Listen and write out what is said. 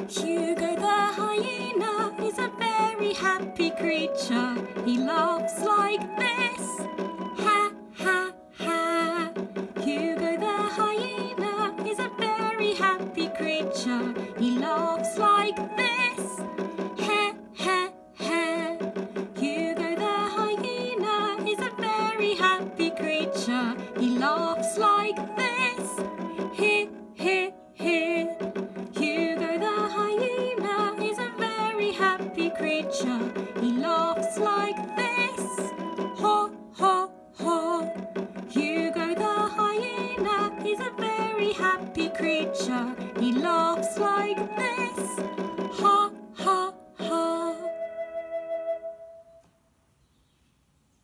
Hugo the hyena is a very happy creature. He laughs like this. Ha, ha, ha. Hugo the hyena is a very happy creature. He laughs like this. He, he, he. Hugo the hyena is a very happy creature. He laughs like this. He, he, he. Hugo the hyena is a very happy creature. He laughs